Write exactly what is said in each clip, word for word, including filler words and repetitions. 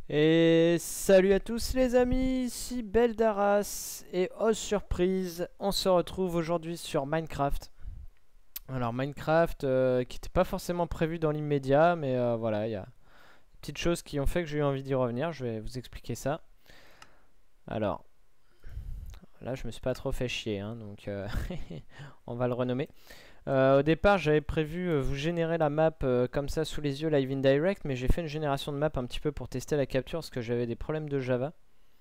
Et salut à tous les amis, ici Beldarras et oh surprise, on se retrouve aujourd'hui sur Minecraft. Alors Minecraft euh, qui n'était pas forcément prévu dans l'immédiat, mais euh, voilà, il y a des petites choses qui ont fait que j'ai eu envie d'y revenir, je vais vous expliquer ça. Alors, là je me suis pas trop fait chier, hein, donc euh, on va le renommer. Euh, au départ j'avais prévu euh, vous générer la map euh, comme ça sous les yeux live in direct, mais j'ai fait une génération de map un petit peu pour tester la capture parce que j'avais des problèmes de Java.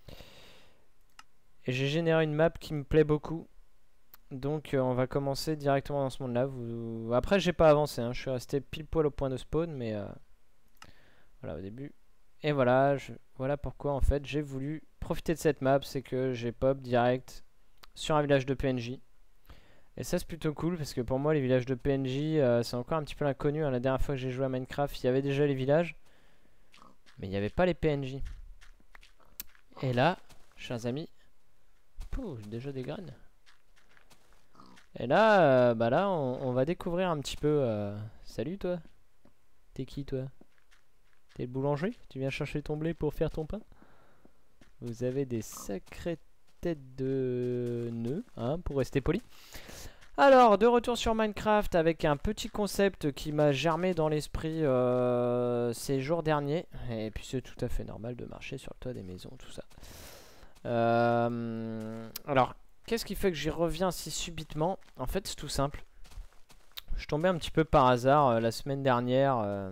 Et j'ai généré une map qui me plaît beaucoup. Donc euh, on va commencer directement dans ce monde là. Vous... Après j'ai pas avancé, hein. Je suis resté pile poil au point de spawn, mais euh, voilà au début. Et voilà, je... voilà pourquoi en fait j'ai voulu profiter de cette map, c'est que j'ai pop direct sur un village de P N J. Et ça c'est plutôt cool parce que pour moi les villages de P N J euh, c'est encore un petit peu l'inconnu, hein. La dernière fois que j'ai joué à Minecraft il y avait déjà les villages, mais il n'y avait pas les P N J. Et là, chers amis, pouh, déjà des graines. Et là, euh, bah là on, on va découvrir un petit peu... Euh... Salut toi. T'es qui toi? T'es le boulanger? Tu viens chercher ton blé pour faire ton pain? Vous avez des sacrées têtes de nœuds, hein, pour rester poli. Alors, de retour sur Minecraft avec un petit concept qui m'a germé dans l'esprit euh, ces jours derniers. Et puis c'est tout à fait normal de marcher sur le toit des maisons, tout ça. Euh, alors, qu'est-ce qui fait que j'y reviens si subitement? En fait, c'est tout simple. Je tombais un petit peu par hasard euh, la semaine dernière euh,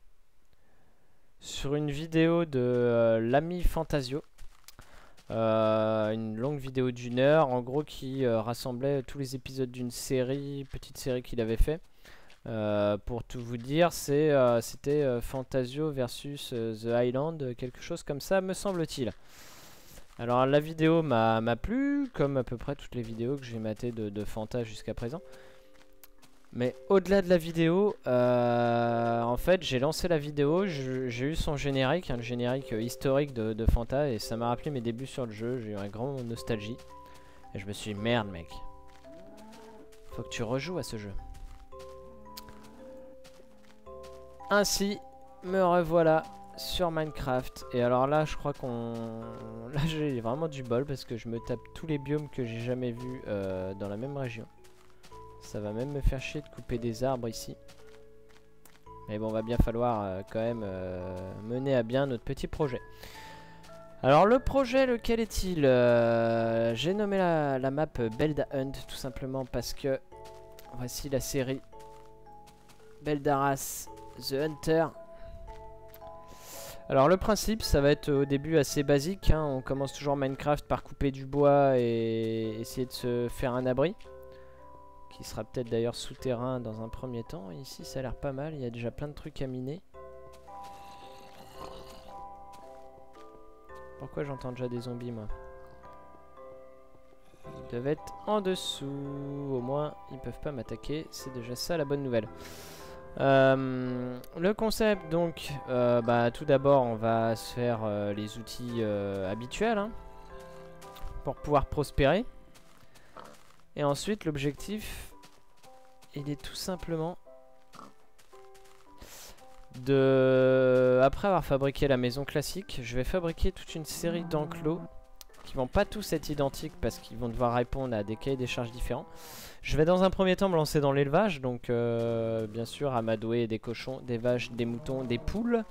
sur une vidéo de euh, l'ami Fantasio. Euh, une longue vidéo d'une heure en gros qui euh, rassemblait tous les épisodes d'une série, petite série qu'il avait fait. Euh, pour tout vous dire, c'est euh, c'était euh, Fantasio versus euh, The Island, quelque chose comme ça me semble-t-il. Alors la vidéo m'a plu, comme à peu près toutes les vidéos que j'ai matées de, de Fanta jusqu'à présent. Mais au-delà de la vidéo, euh, en fait j'ai lancé la vidéo, j'ai eu son générique, hein, le générique euh, historique de, de Fanta, et ça m'a rappelé mes débuts sur le jeu, j'ai eu un grand nostalgie. Et je me suis dit merde mec, faut que tu rejoues à ce jeu. Ainsi, me revoilà sur Minecraft. Et alors là je crois qu'on... Là j'ai vraiment du bol parce que je me tape tous les biomes que j'ai jamais vus euh, dans la même région. Ça va même me faire chier de couper des arbres ici. Mais bon, va bien falloir euh, quand même euh, mener à bien notre petit projet. Alors le projet, lequel est-il? euh, J'ai nommé la, la map Belda Hunt tout simplement parce que voici la série Beldarras The Hunter. Alors le principe, ça va être au début assez basique, hein. On commence toujours Minecraft par couper du bois et essayer de se faire un abri. Qui sera peut-être d'ailleurs souterrain dans un premier temps. Ici ça a l'air pas mal, il y a déjà plein de trucs à miner. Pourquoi j'entends déjà des zombies moi? Ils doivent être en dessous. Au moins ils peuvent pas m'attaquer. C'est déjà ça la bonne nouvelle. Euh, le concept donc, euh, bah, tout d'abord on va se faire euh, les outils euh, habituels, hein, pour pouvoir prospérer. Et ensuite l'objectif, il est tout simplement de... Après avoir fabriqué la maison classique, je vais fabriquer toute une série d'enclos qui vont pas tous être identiques parce qu'ils vont devoir répondre à des cahiers des charges différents. Je vais dans un premier temps me lancer dans l'élevage, donc euh, bien sûr amadouer des cochons, des vaches, des moutons, des poules.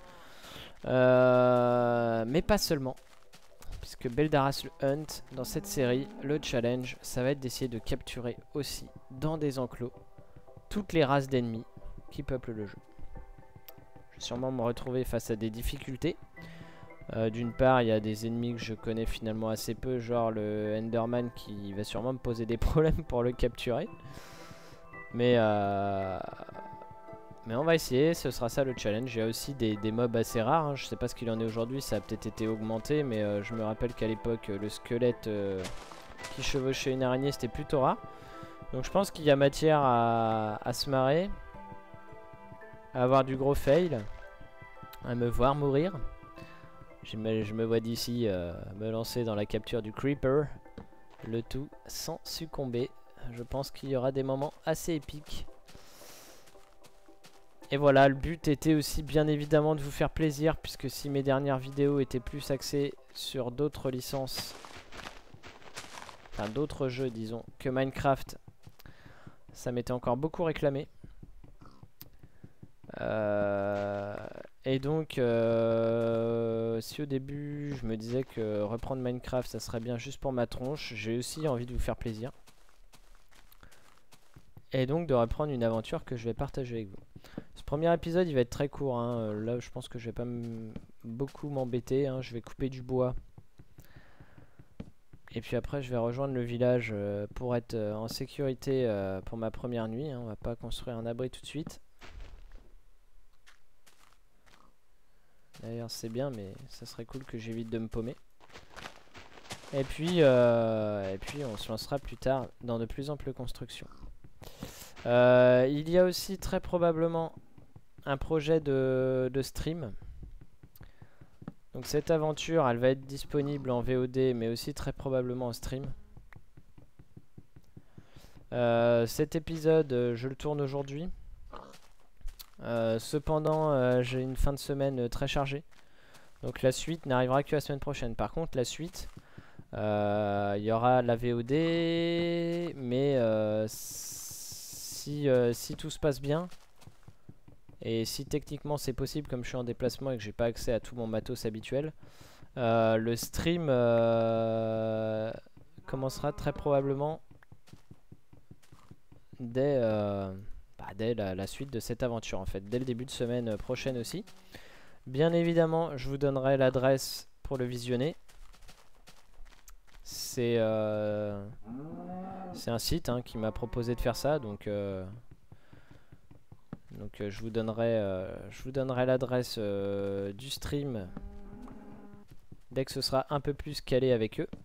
Euh, mais pas seulement. Puisque Beldarras le Hunt, dans cette série, le challenge, ça va être d'essayer de capturer aussi, dans des enclos, toutes les races d'ennemis qui peuplent le jeu. Je vais sûrement me retrouver face à des difficultés. Euh, D'une part, il y a des ennemis que je connais finalement assez peu, genre le Enderman qui va sûrement me poser des problèmes pour le capturer. Mais, euh... Mais on va essayer, ce sera ça le challenge. Il y a aussi des, des mobs assez rares, hein. Je sais pas ce qu'il en est aujourd'hui, ça a peut-être été augmenté, mais euh, je me rappelle qu'à l'époque, le squelette euh, qui chevauchait une araignée, c'était plutôt rare. Donc je pense qu'il y a matière à, à se marrer, à avoir du gros fail, à me voir mourir. Je me, je me vois d'ici euh, me lancer dans la capture du creeper, le tout sans succomber. Je pense qu'il y aura des moments assez épiques. Et voilà, le but était aussi bien évidemment de vous faire plaisir, puisque si mes dernières vidéos étaient plus axées sur d'autres licences, enfin d'autres jeux disons, que Minecraft, ça m'était encore beaucoup réclamé. Euh, et donc, euh, si au début je me disais que reprendre Minecraft ça serait bien juste pour ma tronche, j'ai aussi envie de vous faire plaisir. Et donc de reprendre une aventure que je vais partager avec vous. Ce premier épisode il va être très court, hein. Là je pense que je vais pas beaucoup m'embêter, hein. Je vais couper du bois. Et puis après je vais rejoindre le village euh, pour être euh, en sécurité euh, pour ma première nuit, hein. On va pas construire un abri tout de suite. D'ailleurs c'est bien, mais ça serait cool que j'évite de me paumer. Et puis, euh, et puis on se lancera plus tard dans de plus amples constructions. Euh, il y a aussi très probablement un projet de, de stream. Donc cette aventure elle va être disponible en V O D mais aussi très probablement en stream. Euh, cet épisode euh, je le tourne aujourd'hui. Euh, cependant euh, j'ai une fin de semaine euh, très chargée. Donc la suite n'arrivera que la semaine prochaine. Par contre la suite, il euh, y aura la V O D. Mais euh, si, euh, si tout se passe bien, et si techniquement c'est possible comme je suis en déplacement et que j'ai pas accès à tout mon matos habituel, euh, le stream euh, commencera très probablement dès, euh, bah, dès la, la suite de cette aventure en fait, dès le début de semaine prochaine aussi. Bien évidemment je vous donnerai l'adresse pour le visionner. C'est euh, c'est un site hein, qui m'a proposé de faire ça, donc euh, donc euh, je vous donnerai euh, je vous donnerai l'adresse euh, du stream dès que ce sera un peu plus calé avec eux.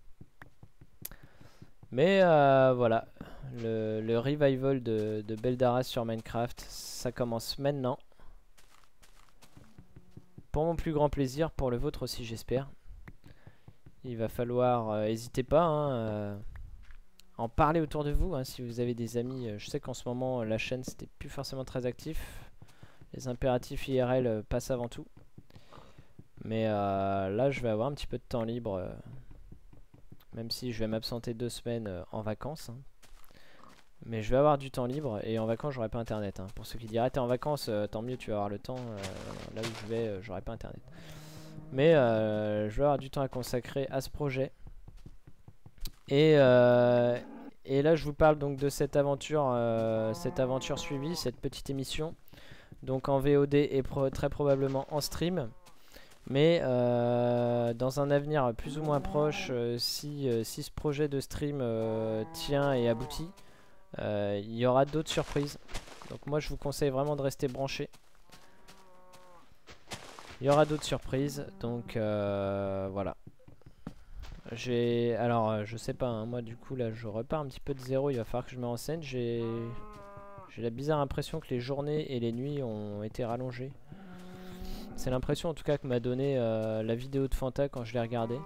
Mais euh, voilà, le, le revival de, de Beldaras sur Minecraft, ça commence maintenant. Pour mon plus grand plaisir, pour le vôtre aussi j'espère. Il va falloir, euh, n'hésitez pas hein, euh, en parler autour de vous hein, si vous avez des amis. Euh, je sais qu'en ce moment la chaîne c'était plus forcément très actif. Les impératifs I R L euh, passent avant tout. Mais euh, là je vais avoir un petit peu de temps libre. Euh, même si je vais m'absenter deux semaines euh, en vacances. Hein. Mais je vais avoir du temps libre et en vacances j'aurai pas internet. Hein. Pour ceux qui diraient t'es en vacances, euh, tant mieux tu vas avoir le temps. Euh, là où je vais, euh, j'aurai pas internet. Mais euh, je vais avoir du temps à consacrer à ce projet. Et, euh, et là je vous parle donc de cette aventure, euh, cette aventure suivie, cette petite émission. Donc en V O D et pro très probablement en stream. Mais euh, dans un avenir plus ou moins proche, euh, si, euh, si ce projet de stream euh, tient et aboutit, euh, il y aura d'autres surprises. Donc moi je vous conseille vraiment de rester branché. Il y aura d'autres surprises, donc euh, voilà. J'ai, alors euh, je sais pas, hein, moi du coup là je repars un petit peu de zéro, il va falloir que je me renseigne. J'ai j'ai la bizarre impression que les journées et les nuits ont été rallongées. C'est l'impression en tout cas que m'a donné euh, la vidéo de Fanta quand je l'ai regardée.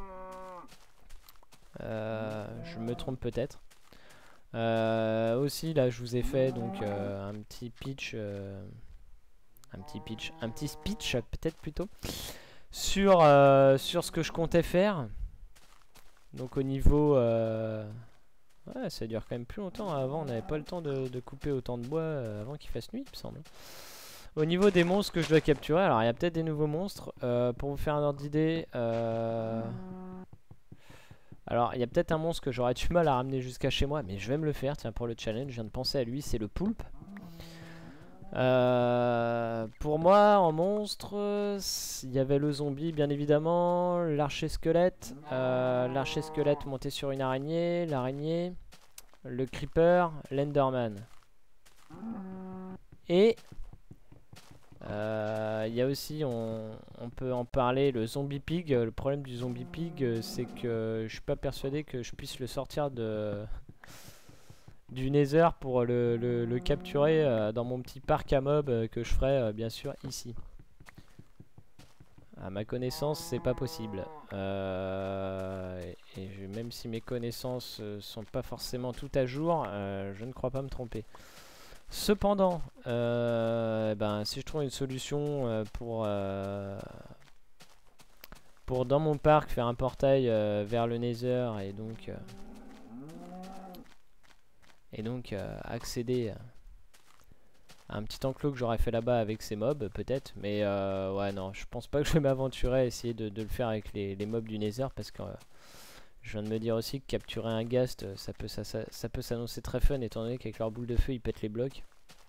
Euh, je me trompe peut-être. Euh, aussi là je vous ai fait donc euh, un petit pitch, euh, un petit pitch, un petit speech peut-être plutôt sur euh, sur ce que je comptais faire. Donc au niveau, euh, ouais ça dure quand même plus longtemps. Avant on n'avait pas le temps de, de couper autant de bois euh, avant qu'il fasse nuit il me semble. Au niveau des monstres que je dois capturer, alors il y a peut-être des nouveaux monstres. Euh, pour vous faire un ordre d'idée, euh... alors il y a peut-être un monstre que j'aurais du mal à ramener jusqu'à chez moi, mais je vais me le faire, tiens pour le challenge, je viens de penser à lui, c'est le poulpe. Euh, pour moi en monstre, il y avait le zombie bien évidemment, l'archer squelette, euh, l'archer squelette monté sur une araignée, l'araignée, le creeper, l'enderman. Et... Il euh, y a aussi, on, on peut en parler, le zombie pig. Le problème du zombie pig, c'est que je suis pas persuadé que je puisse le sortir de du nether pour le, le, le capturer euh, dans mon petit parc à mobs euh, que je ferai euh, bien sûr ici. À ma connaissance, c'est pas possible. Euh, et, et même si mes connaissances euh, sont pas forcément tout à jour, euh, je ne crois pas me tromper. Cependant, euh, ben, si je trouve une solution euh, pour, euh, pour dans mon parc faire un portail euh, vers le Nether et donc, euh, et donc euh, accéder à un petit enclos que j'aurais fait là-bas avec ces mobs, peut-être. Mais euh, ouais, non, je pense pas que je vais m'aventurer à essayer de, de le faire avec les, les mobs du Nether parce que... Euh, je viens de me dire aussi que capturer un ghast, ça peut, ça, ça, ça peut s'annoncer très fun étant donné qu'avec leur boule de feu ils pètent les blocs.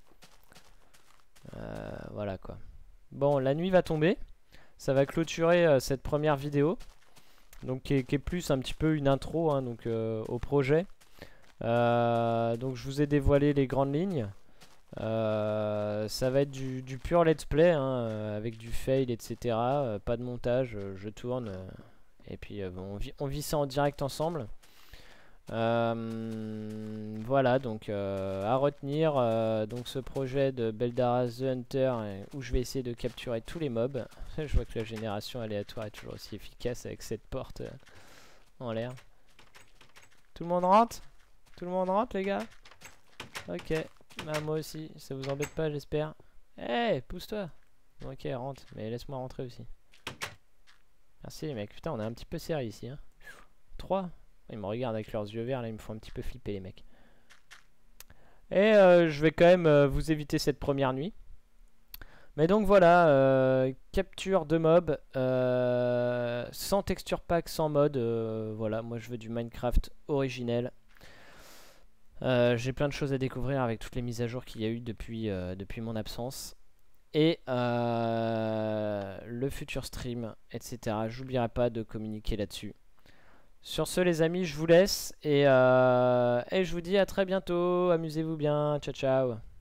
Euh, voilà quoi. Bon, la nuit va tomber. Ça va clôturer euh, cette première vidéo. Donc qui est, qui est plus un petit peu une intro hein, donc, euh, au projet. Euh, donc je vous ai dévoilé les grandes lignes. Euh, ça va être du, du pur let's play hein, avec du fail et cetera. Euh, pas de montage, je tourne. Euh, Et puis euh, bon, on, vit, on vit ça en direct ensemble. Euh, voilà, donc euh, à retenir euh, donc ce projet de Beldaraz the Hunter euh, où je vais essayer de capturer tous les mobs. Je vois que la génération aléatoire est toujours aussi efficace avec cette porte euh, en l'air. Tout le monde rentre? Tout le monde rentre les gars? Ok, bah, moi aussi, ça vous embête pas j'espère. Eh, hey, pousse-toi. Ok, rentre, mais laisse-moi rentrer aussi. Merci les mecs, putain on est un petit peu serré ici hein. trois. Ils me regardent avec leurs yeux verts là, ils me font un petit peu flipper les mecs. Et euh, je vais quand même euh, vous éviter cette première nuit. Mais donc voilà, euh, capture de mobs, euh, sans texture pack, sans mode. Euh, voilà, moi je veux du Minecraft originel. Euh, J'ai plein de choses à découvrir avec toutes les mises à jour qu'il y a eu depuis, euh, depuis mon absence. Et euh, le futur stream, et cetera. J'oublierai pas de communiquer là-dessus. Sur ce les amis, je vous laisse et, euh, et je vous dis à très bientôt. Amusez-vous bien. Ciao ciao.